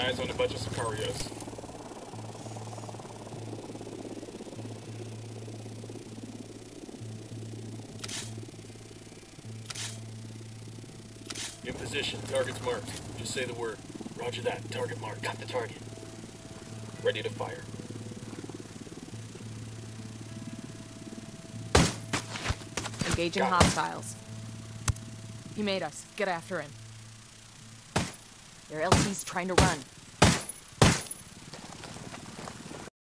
eyes on a bunch of Sicarios. In position. Target's marked. Just say the word. Roger that. Target marked. Got the target. Ready to fire. Engaging hostiles. He made us. Get after him. Their LT's trying to run.